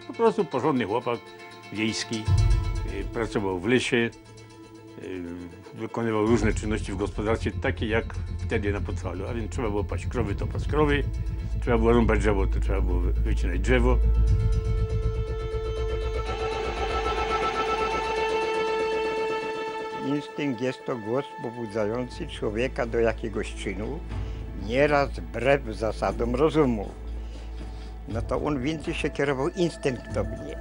Po prostu porządny chłopak wiejski, pracował w lesie, wykonywał różne czynności w gospodarstwie, takie jak wtedy na Podhalu. A więc trzeba było paść krowy, to paść krowy, trzeba było rąbać drzewo, to trzeba było wycinać drzewo. Instynkt jest to głos pobudzający człowieka do jakiegoś czynu, nieraz wbrew zasadom rozumu. No to on więcej się kierował instynktownie.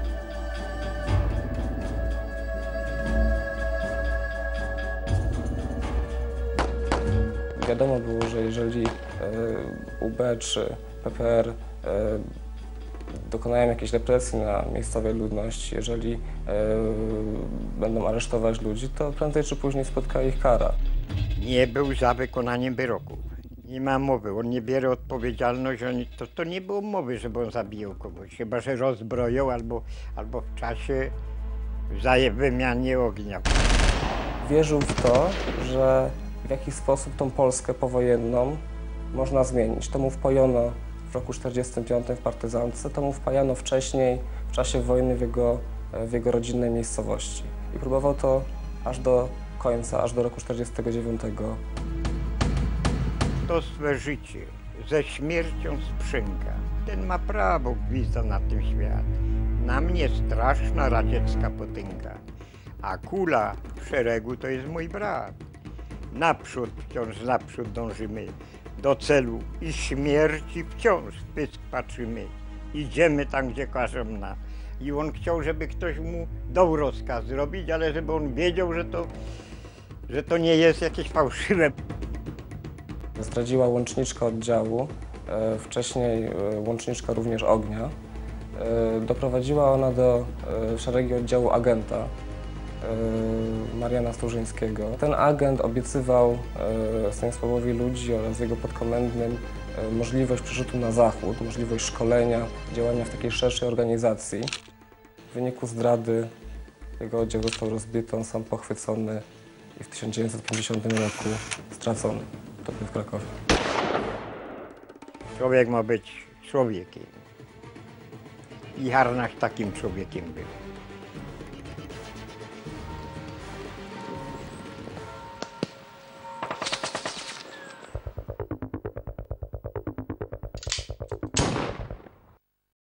Wiadomo było, że jeżeli UB czy PPR dokonają jakiejś represji na miejscowej ludności, jeżeli będą aresztować ludzi, to prędzej czy później spotka ich kara. Nie był za wykonaniem wyroku. Nie ma mowy, on nie bierze odpowiedzialności, to nie było mowy, żeby on zabijał kogoś, chyba że rozbroją albo w czasie wymianie ognia. Wierzył w to, że w jakiś sposób tą Polskę powojenną można zmienić. To mu wpojono w roku 1945 w partyzance, to mu wpajano wcześniej, w czasie wojny w jego rodzinnej miejscowości. I próbował to aż do końca, aż do roku 1949. To swe życie ze śmiercią sprzęga. Ten ma prawo gwizda na tym świat. Na mnie straszna radziecka potęga. A kula w szeregu to jest mój brat. Naprzód, wciąż naprzód dążymy. Do celu i śmierci wciąż w pysk patrzymy. Idziemy tam, gdzie każą nam. I on chciał, żeby ktoś mu dał rozkaz zrobić, ale żeby on wiedział, że to nie jest jakieś fałszywe. Zdradziła łączniczka oddziału, wcześniej łączniczka również ognia. Doprowadziła ona do szeregi oddziału agenta Mariana Stróżyńskiego. Ten agent obiecywał Stanisławowi Ludzi oraz jego podkomendnym możliwość przerzutu na zachód, możliwość szkolenia, działania w takiej szerszej organizacji. W wyniku zdrady jego oddział został rozbity, on sam pochwycony i w 1950 roku stracony. To był w Krakowie. Człowiek ma być człowiekiem. I Harnaś takim człowiekiem był.